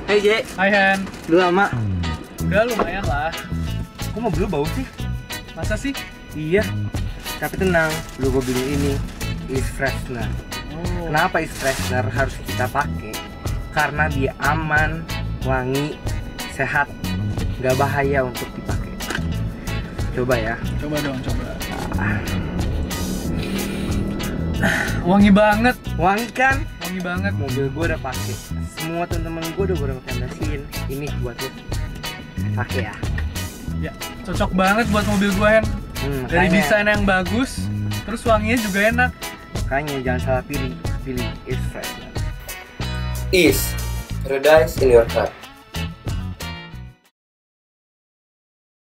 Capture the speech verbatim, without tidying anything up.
Hey J. Hai Hen. Udah lama? Udah lumayan lah. Kok mobil lu bau sih? Masa sih? Iya. Tapi tenang, lu gue beli ini is freshener. Oh. Kenapa is freshener harus kita pakai? Karena dia aman, wangi, sehat, nggak bahaya untuk dipakai. Coba ya. Coba dong, coba. Wangi banget. Wangi kan? Wangi banget. Mobil gue udah pakai. Semua temen-temen gue udah gue rekomendasiin. Ini buat lu. Pakai ya. Ya, cocok banget buat mobil gue Hen. Hmm, Dari makanya- desain yang bagus, terus wanginya juga enak. Makanya jangan salah pilih. Pilih is freshener. Is paradise in your car.